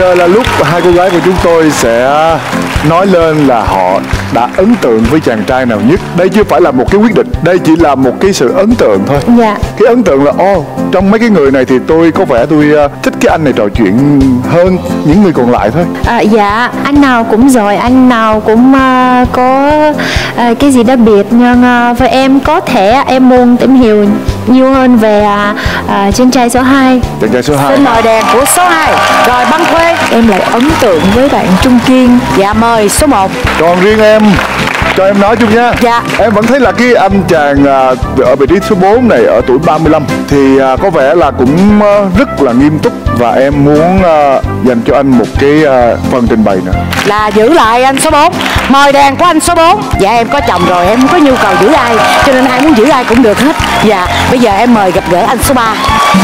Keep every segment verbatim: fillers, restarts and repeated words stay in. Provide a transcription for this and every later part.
giờ là lúc hai cô gái của chúng tôi sẽ nói lên là họ đã ấn tượng với chàng trai nào nhất. Đây chưa phải là một cái quyết định, đây chỉ là một cái sự ấn tượng thôi. Dạ. Cái ấn tượng là ô, trong mấy cái người này thì tôi có vẻ tôi uh, thích cái anh này trò chuyện hơn những người còn lại thôi. À, dạ, anh nào cũng giỏi, anh nào cũng uh, có uh, cái gì đặc biệt. Nhưng uh, với em có thể em muốn tìm hiểu nhiều hơn về uh, uh, chàng trai số hai. Chàng trai số hai. Xin mời đèn của số hai. Rồi băng khuê. Em lại ấn tượng với bạn Trung Kiên. Dạ mời số một. Còn riêng em, cho em nói chung nha. Dạ. Em vẫn thấy là cái anh chàng à, ở vị trí số bốn này ở tuổi ba mươi lăm thì à, có vẻ là cũng à, rất là nghiêm túc. Và em muốn à, dành cho anh một cái à, phần trình bày nữa. Là giữ lại anh số bốn. Mời đèn của anh số bốn. Dạ em có chồng rồi, em không có nhu cầu giữ ai, cho nên ai muốn giữ ai cũng được hết. Dạ bây giờ em mời gặp gỡ anh số ba.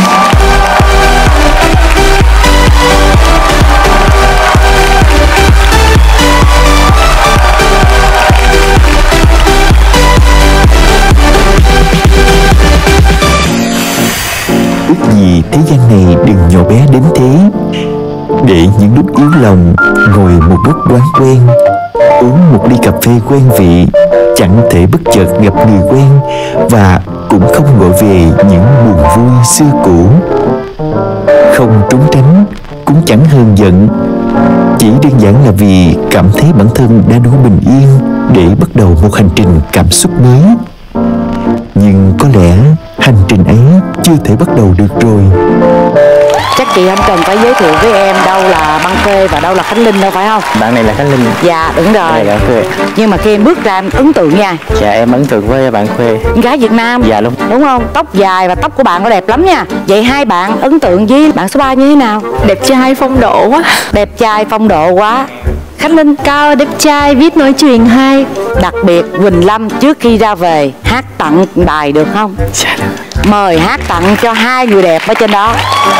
Ước gì thế gian này đừng nhỏ bé đến thế, để những lúc yếu lòng ngồi một góc đoán quen, uống một ly cà phê quen vị, chẳng thể bất chợt gặp người quen, và cũng không gọi về những buồn vui xưa cũ. Không trốn tránh, cũng chẳng hờn giận, chỉ đơn giản là vì cảm thấy bản thân đã đủ bình yên để bắt đầu một hành trình cảm xúc mới. Nhưng có lẽ hành trình ấy chưa thể bắt đầu được rồi. Chắc chị không cần phải giới thiệu với em đâu là băng khuê và đâu là Khánh Linh đâu phải không? Bạn này là Khánh Linh. Dạ đúng rồi. Đây là Khuê. Nhưng mà khi em bước ra em ấn tượng nha. Dạ em ấn tượng với bạn Khuê. Con gái Việt Nam. Dạ luôn. Đúng không? Tóc dài và tóc của bạn có đẹp lắm nha. Vậy hai bạn ấn tượng với bạn số ba như thế nào? Đẹp trai phong độ quá. Đẹp trai phong độ quá. Khánh Linh. Cao, đẹp trai, biết nói chuyện hay. Đặc biệt Quỳnh Lâm trước khi ra về hát tặng bài được không? Dạ được. Mời hát tặng cho hai người đẹp ở trên đó.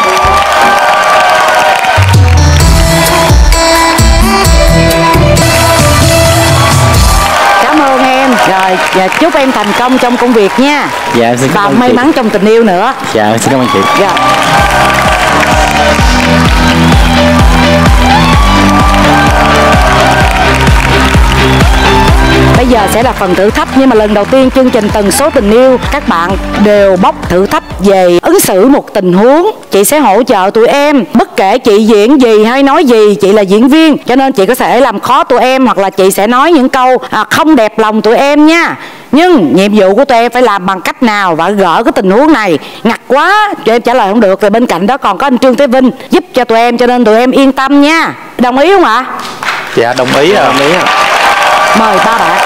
Cảm ơn em. Rồi và chúc em thành công trong công việc nha. Dạ xin cảm và ơn may chị. mắn trong tình yêu nữa. Dạ xin cảm ơn chị. Dạ. Bây giờ sẽ là phần thử thách, nhưng mà lần đầu tiên chương trình Tần số tình yêu các bạn đều bóc thử thách về ứng xử một tình huống. Chị sẽ hỗ trợ tụi em, bất kể chị diễn gì hay nói gì, chị là diễn viên cho nên chị có thể làm khó tụi em, hoặc là chị sẽ nói những câu à, không đẹp lòng tụi em nha. Nhưng nhiệm vụ của tụi em phải làm bằng cách nào và gỡ cái tình huống này ngặt quá tụi em trả lời không được, rồi bên cạnh đó còn có anh Trương Thế Vinh giúp cho tụi em, cho nên tụi em yên tâm nha. Đồng ý không ạ? Dạ đồng ý ạ. Đồng ý ạ. Mời ba bạn.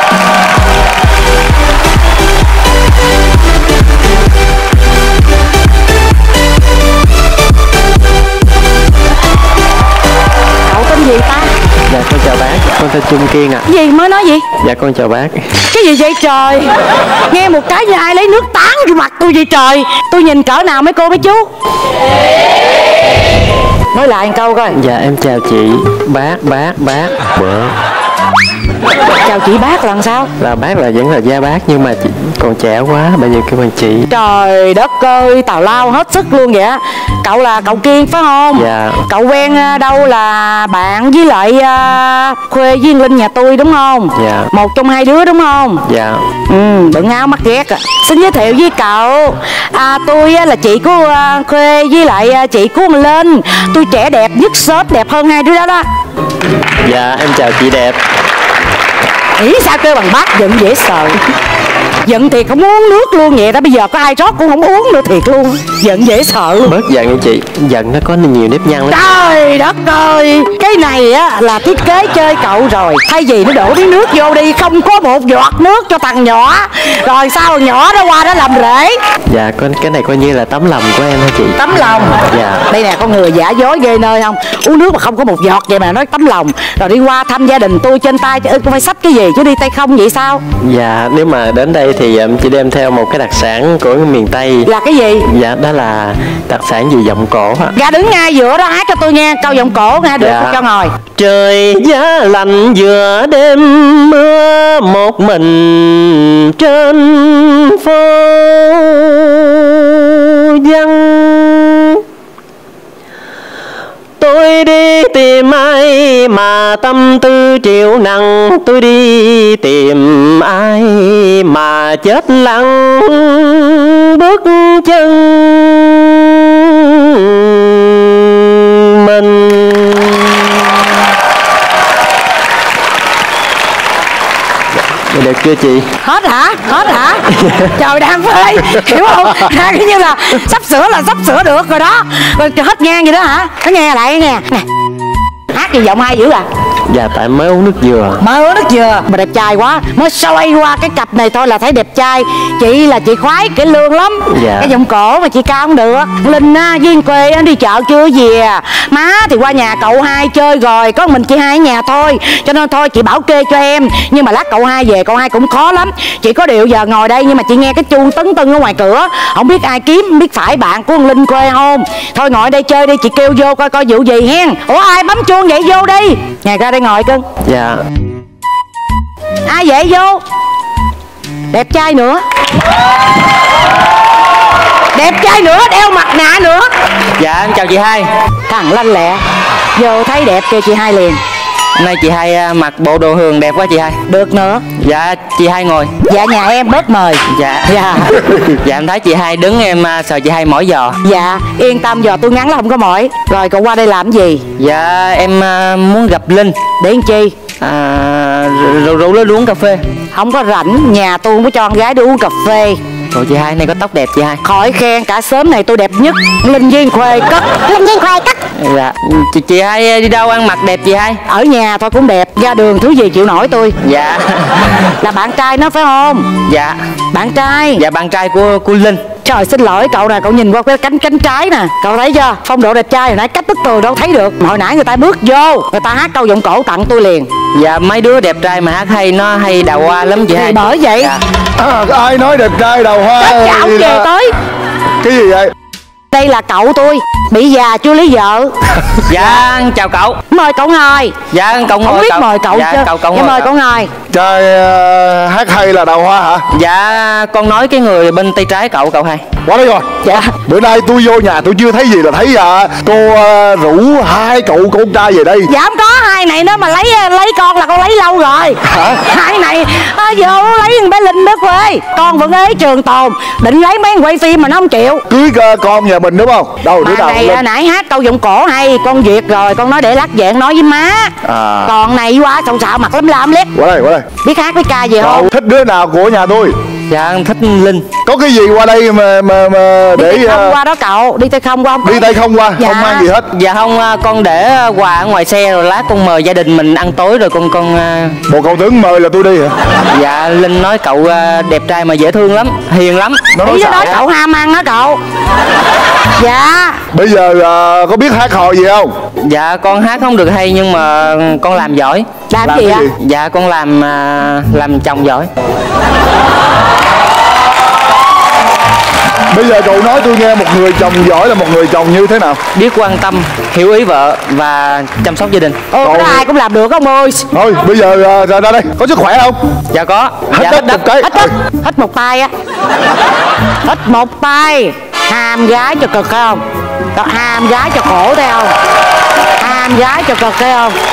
Cậu tên gì ta? Dạ con chào bác. Con tên Trung Kiên ạ. Cái gì mới nói gì? Dạ con chào bác. Cái gì vậy trời? Nghe một cái như ai lấy nước tán vô mặt tôi vậy trời. Tôi nhìn cỡ nào mấy cô mấy chú? Nói lại một câu coi. Dạ em chào chị. Bác bác bác. Bữa. Chào chị bác là làm sao? Là bác là vẫn là gia bác, nhưng mà chị còn trẻ quá, bây giờ kêu bằng chị. Trời đất ơi, tào lao hết sức luôn vậy. Cậu là cậu Kiên phải không? Dạ. Cậu quen đâu là bạn với lại uh, Khuê với Linh nhà tôi đúng không? Dạ. Một trong hai đứa đúng không? Dạ. Ừ, đừng áo mắt ghét à. Xin giới thiệu với cậu, à, tôi là chị của uh, Khuê với lại uh, chị của Linh. Tôi trẻ đẹp nhất shop, đẹp hơn hai đứa đó đó. Dạ em chào chị đẹp. Nghĩ sao kêu bằng bác, giận dễ sợ. Giận thiệt không uống nước luôn vậy đó. Bây giờ có ai rót cũng không uống nữa thiệt luôn. Giận dễ sợ luôn. Bớt giận đi chị. Giận nó có nhiều nếp nhăn lắm. Trời đất ơi, cái này á là thiết kế chơi cậu rồi. Thay vì nó đổ tí nước vô đi, không có một giọt nước cho thằng nhỏ, rồi sao thằng nhỏ nó qua đó làm rễ. Dạ con cái này coi như là tấm lòng của em hả chị? Tấm lòng. Dạ. Đây nè, con người giả dối ghê nơi không. Uống nước mà không có một giọt vậy mà nói tấm lòng. Rồi đi qua thăm gia đình tôi trên tay, con phải xách cái gì chứ đi tay không vậy sao? Dạ nếu mà đến đây thì um, chị đem theo một cái đặc sản của miền Tây. Là cái gì? Dạ đó là đặc sản gì giọng cổ hả? Ra đứng ngay giữa đó hát cho tôi nghe câu giọng cổ nghe được. Dạ. Cho ngồi. Trời giá lạnh giữa đêm mưa, một mình trên phố vắng. Tôi đi tìm mà tâm tư triệu nặng, tôi đi tìm ai mà chết lặng bước chân mình. Được chưa chị? Hết hả? Hết hả? Trời đang phê, hiểu không? Đang như là sắp sửa là sắp sửa được rồi đó. Rồi hết ngang vậy đó hả? Nó nghe lại nghe nè. Hát gì giọng hay dữ à? Dạ tại mới uống nước dừa. Mới uống nước dừa mà đẹp trai quá. Mới xoay qua cái cặp này thôi là thấy đẹp trai. Chị là chị khoái cái lương lắm. Dạ. Cái giọng cổ mà chị cao không được. Linh á, Duyên quê á, đi chợ chưa về. Má thì qua nhà cậu hai chơi rồi, có mình chị hai ở nhà thôi. Cho nên thôi chị bảo kê cho em. Nhưng mà lát cậu hai về cậu hai cũng khó lắm. Chị có điều giờ ngồi đây nhưng mà chị nghe cái chuông tấn tưng ở ngoài cửa. Không biết ai kiếm, không biết phải bạn của con Linh quê không. Thôi ngồi đây chơi đi, chị kêu vô coi coi vụ gì hen. Ủa ai bấm chuông vậy, vô đi. Nhà ra đây ngồi cưng. Dạ. Ai vậy vô? Đẹp trai nữa. Đẹp trai nữa, đeo mặt nạ nữa. Dạ em chào chị hai. Thằng lanh lẹ. Vô thấy đẹp kêu chị hai liền. Hôm nay chị hai à, mặc bộ đồ Hường đẹp quá chị hai. Được nữa. Dạ chị hai ngồi. Dạ nhà em bớt mời. Dạ. Dạ. Dạ em thấy chị hai đứng em à, sợ chị hai mỏi giò. Dạ yên tâm, giò tôi ngắn là không có mỏi. Rồi cậu qua đây làm gì? Dạ em à, muốn gặp Linh. Để làm chi? À, rượu rượu lên uống cà phê. Không có rảnh, nhà tôi không có cho con gái đi uống cà phê. Rồi chị hai này có tóc đẹp chị hai. Khỏi khen, cả xóm này tôi đẹp nhất. Linh Duyên Khuê cất. Linh Duyên Khuê cất. Dạ chị, chị hai đi đâu ăn mặc đẹp chị hai? Ở nhà thôi cũng đẹp, ra đường thứ gì chịu nổi tôi. Dạ. Là bạn trai nó phải không? Dạ. Bạn trai. Dạ bạn trai của của Linh. Trời xin lỗi cậu nè, cậu nhìn qua cái cánh cánh trái nè, cậu thấy chưa? Phong độ đẹp trai hồi nãy cách bức tường đâu thấy được. Mà hồi nãy người ta bước vô, người ta hát câu giọng cổ tặng tôi liền. Dạ mấy đứa đẹp trai mà hát hay, nó hay đào hoa lắm chị Thì hai. bởi vậy. Dạ. À, ai nói đẹp trai đầu hoa? Tất cả ông gì về đó? tới. Cái gì vậy? Đây là cậu tôi, bị già chưa lấy vợ. Dạ chào cậu. Mời cậu ngồi. Dạ cậu ngồi. Không biết cậu. mời cậu dạ, chứ. Cậu, cậu Dạ, ngồi, mời cậu ngồi. Trai uh, hát hay là đầu hoa hả? Dạ con nói cái người bên tay trái cậu cậu hai. Quá đấy rồi. Dạ. Bữa nay tôi vô nhà tôi chưa thấy gì là thấy à, cô uh, rủ hai cậu con trai về đây. Dạ không có, hai này nó mà lấy lấy con là con lấy lâu rồi. Hả? Hai này à, vô lấy con bé Linh đó quê. Con vẫn ế trường tồn, định lấy mấy quay phim mà nó không chịu. Cưới uh, con nhà mình đúng không? Đâu đứa Bà nào này lên? à, nãy hát câu giọng cổ hay, con duyệt rồi, con nói để lát về nói với má. À. Còn này quá xạo xạo mặt lắm lam lét. Qua đây, qua đây. Biết hát biết ca gì Cậu không? thích đứa nào của nhà tôi? Dạ em thích Linh. Có cái gì qua đây mà mà, mà Đi để tay không uh, qua đó cậu, đi tay không qua không? đi tay không qua, Dạ. không mang gì hết. Dạ không à, con để quà ở ngoài xe rồi lát con mời gia đình mình ăn tối rồi con con à, Bộ cậu tướng mời là tôi đi hả? dạ Linh nói cậu à, đẹp trai mà dễ thương lắm, hiền lắm. Nó nói Ý sao? đó cậu ham ăn á cậu. Dạ. Bây giờ uh, có biết hát hò gì không? Dạ con hát không được hay nhưng mà con làm giỏi. Làm, Làm gì cái ạ? gì? Dạ con làm à, làm chồng giỏi. Bây giờ cậu nói tôi nghe một người chồng giỏi là một người chồng như thế nào? Biết quan tâm, hiểu ý vợ và chăm sóc gia đình. Ô, cái đó ai cũng làm được ông ơi. Thôi bây giờ uh, ra đây, có sức khỏe không? Dạ có. Hết Dạ đất một cái. Hít đất, hít một tay á. Hít một tay. Ham gái cho cực phải không? Đó, ham gái cho khổ thấy không? Ham gái cho cực thấy không?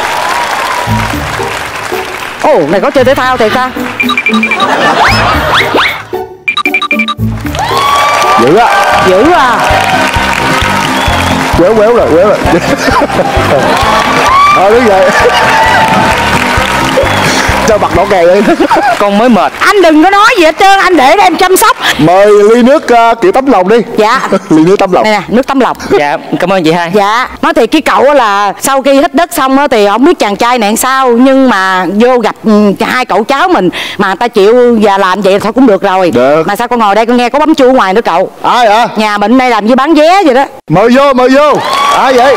Ồ, này có chơi thể thao thiệt ta? Dữ á. Dữ à. Quéo quéo rồi, quéo rồi. Thôi đứng dậy. Cho mặt đỏ kè đi. Con mới mệt. Anh đừng có nói gì hết trơn, anh để em chăm sóc. Mời ly nước uh, kiểu tấm lòng đi. Dạ. Ly nước tấm lòng. Đây nè, nước tấm lòng. Dạ cảm ơn chị hai. Dạ, nói thì cái cậu á là sau khi hít đất xong á thì không biết chàng trai này sao, nhưng mà vô gặp ừ, hai cậu cháu mình mà người ta chịu và làm vậy thôi cũng được rồi. Được. Mà sao con ngồi đây con nghe có bấm chuông ngoài nữa cậu? Ai hả? Nhà mình đây làm như bán vé vậy đó. Mời vô, mời vô. Ai vậy?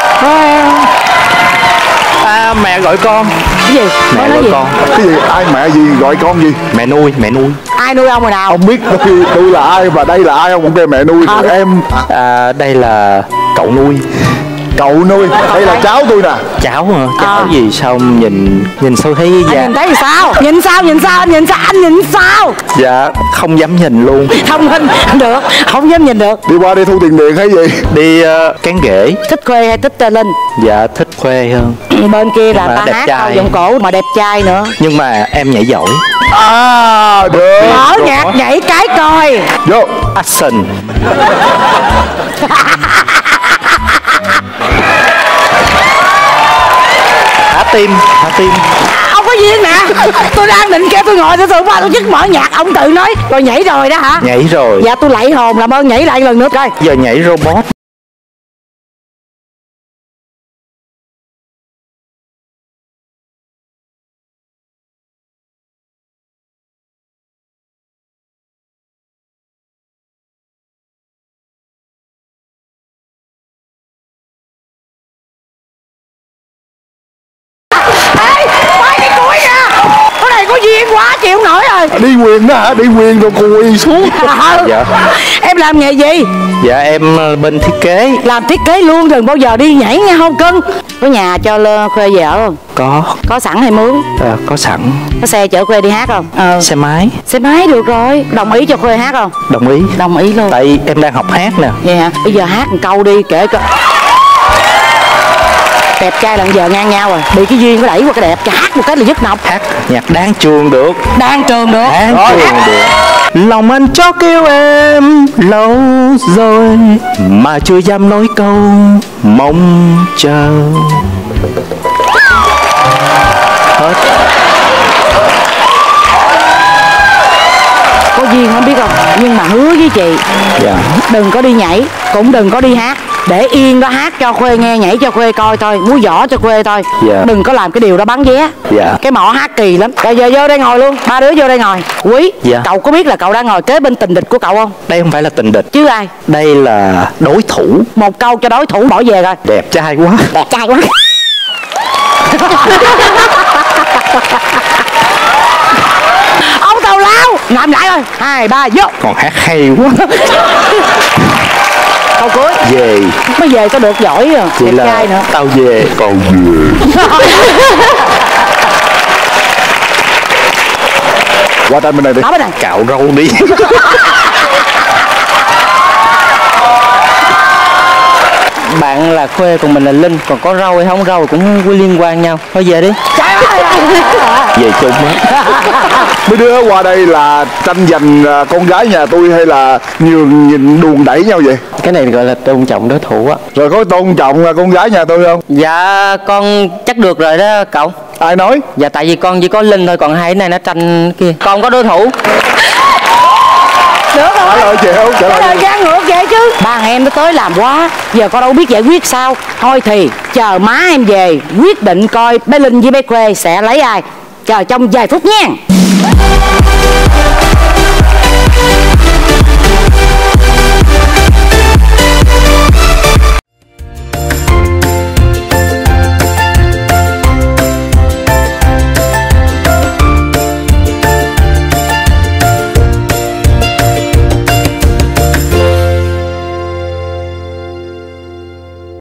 À, mẹ gọi con. Cái gì? Mẹ Nói gọi gì? con. Cái gì? Ai mẹ gì gọi con gì? Mẹ nuôi, mẹ nuôi. Ai nuôi ông rồi nào? Ông biết tôi, tôi là ai và đây là ai, ông cũng kêu mẹ nuôi À. rồi em. À, đây là cậu nuôi. Cậu nuôi, đây là cháu tôi nè. Cháu hả? Cháu À. gì sao nhìn nhìn sao thấy Anh dạ nhìn thấy sao? Nhìn sao? Nhìn sao? Anh nhìn sao? Anh nhìn sao? dạ không dám nhìn luôn. Không hình được, không dám nhìn được. Đi qua đây thu tiền điện hay gì? Đi uh, cán ghế. Thích Khuê hay thích uh, Linh? Dạ thích Khuê hơn. Bên kia là Mà ta đẹp hát trai. câu giọng cổ mà đẹp trai nữa. Nhưng mà em nhảy giỏi. À được. Mở nhạc nhảy cái coi. Vô. Action. Thả tim, thả tim. Ông có duyên nè. Tôi đang định kêu tôi ngồi tôi tôi qua tôi dứt mở nhạc ông tự nói rồi nhảy rồi đó hả? Nhảy rồi. Dạ tôi lạy hồn làm ơn nhảy lại lần nữa coi. Giờ nhảy robot. Ê, quay cái cuối nè. Cái này có duyên quá chịu không nổi rồi. Đi quyền đó hả? Đi quyền rồi quỳ xuống. Dạ. Em làm nghề gì? Dạ em ờ, bên thiết kế. Làm thiết kế luôn, đừng bao giờ đi nhảy nha không cưng. Có nhà cho Lơ Khuê về ở không? Có. Có sẵn hay mướn? À, có sẵn. Có xe chở Khuê đi hát không? Ờ. Xe máy. Xe máy được rồi. Đồng ý cho Khuê hát không? Đồng ý. Đồng ý luôn. Tại em đang học hát nè. Vậy hả? Bây giờ hát một câu đi kể coi. Đẹp trai là giờ ngang nhau rồi. Bị cái duyên có đẩy qua cái đẹp. Cho hát một cái là dứt nọc. Hát nhạc đáng trường được. Đang trường được. Đáng Rồi, trường hát. được. Lòng anh cho kêu em lâu rồi mà chưa dám nói câu mong chờ. Hết. Có duyên không biết không? Nhưng mà hứa với chị, Dạ. đừng có đi nhảy, cũng đừng có đi hát. Để yên đó hát cho Khuê nghe, nhảy cho Khuê coi thôi, múa võ cho Khuê thôi. Dạ. Đừng có làm cái điều đó bán vé. Dạ. Cái mỏ hát kỳ lắm. Rồi giờ vô đây ngồi luôn, ba đứa vô đây ngồi. Quý, Dạ. cậu có biết là cậu đang ngồi kế bên tình địch của cậu không? Đây không phải là tình địch. Chứ ai? Đây là đối thủ. Một câu cho đối thủ bỏ về rồi. Đẹp trai quá. Đẹp trai quá. Ông tào lao, làm lại rồi. Hai ba vô. Còn hát hay quá. Câu cuối. Về. Mới về có được giỏi rồi. Vậy Đẹp là trai nữa. tao về. Tao về. Qua tay bên này đi. Đó bên này. Cạo râu đi. Bạn là Khuê còn mình là Linh. Còn có râu hay không râu cũng có liên quan nhau. Thôi về đi. Trời ơi. Về chung á. Mấy đứa qua đây là tranh giành à, con gái nhà tôi hay là nhường nhìn đùn đẩy nhau vậy? Cái này gọi là tôn trọng đối thủ á. Rồi có tôn trọng à, con gái nhà tôi không? Dạ con chắc được rồi đó cậu. Ai nói? Dạ tại vì con chỉ có Linh thôi. Còn hai cái này nó tranh kia. Con có đối thủ. Được Trả rồi. lời chịu, trả Cái lời. thời gian ngược vậy chứ. Ba thằng em nó tới làm quá. Giờ con đâu biết giải quyết sao. Thôi thì chờ má em về quyết định coi bé Linh với bé Khuê sẽ lấy ai. Chờ trong vài phút nha.